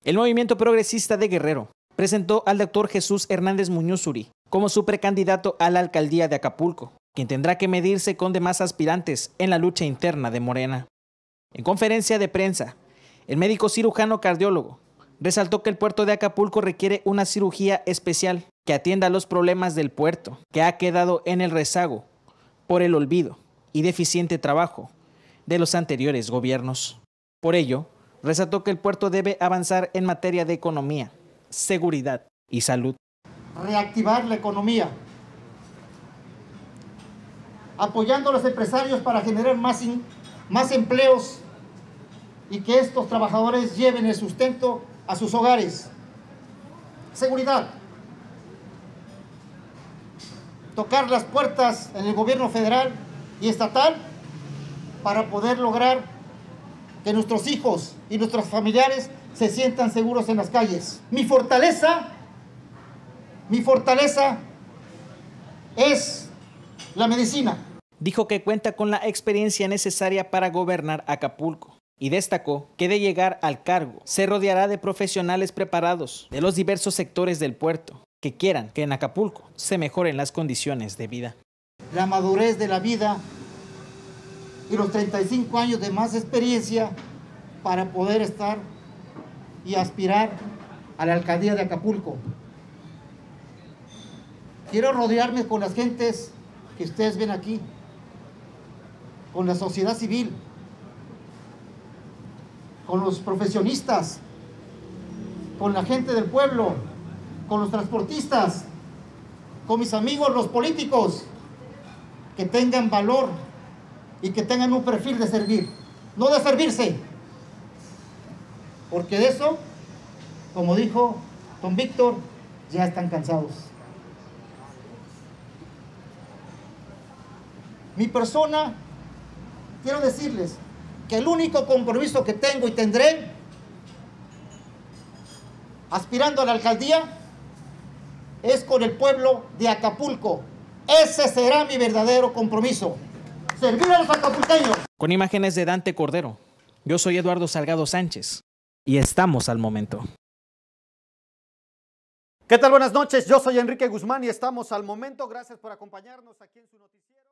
El movimiento progresista de Guerrero presentó al doctor Jesús Hernández Muñozuri como su precandidato a la alcaldía de Acapulco, quien tendrá que medirse con demás aspirantes en la lucha interna de Morena. En conferencia de prensa, el médico cirujano cardiólogo resaltó que el puerto de Acapulco requiere una cirugía especial que atienda los problemas del puerto, que ha quedado en el rezago por el olvido y deficiente trabajo de los anteriores gobiernos. Por ello, resaltó que el puerto debe avanzar en materia de economía, seguridad y salud. Reactivar la economía, apoyando a los empresarios para generar más empleos y que estos trabajadores lleven el sustento a sus hogares. Seguridad. Tocar las puertas en el gobierno federal y estatal para poder lograr que nuestros hijos y nuestros familiares se sientan seguros en las calles. Mi fortaleza es la medicina. Dijo que cuenta con la experiencia necesaria para gobernar Acapulco y destacó que de llegar al cargo se rodeará de profesionales preparados de los diversos sectores del puerto que quieran que en Acapulco se mejoren las condiciones de vida. La madurez de la vida y los 35 años de más experiencia para poder estar y aspirar a la alcaldía de Acapulco. Quiero rodearme con las gentes que ustedes ven aquí, con la sociedad civil, con los profesionistas, con la gente del pueblo, con los transportistas, con mis amigos los políticos, que tengan valor y que tengan un perfil de servir, no de servirse, porque de eso, como dijo don Víctor, ya están cansados. Mi persona, quiero decirles que el único compromiso que tengo y tendré aspirando a la alcaldía es con el pueblo de Acapulco. Ese será mi verdadero compromiso, servir a los acapulqueños. Con imágenes de Dante Cordero, yo soy Eduardo Salgado Sánchez y estamos al momento. ¿Qué tal? Buenas noches, yo soy Enrique Guzmán y estamos al momento. Gracias por acompañarnos aquí en su noticiero.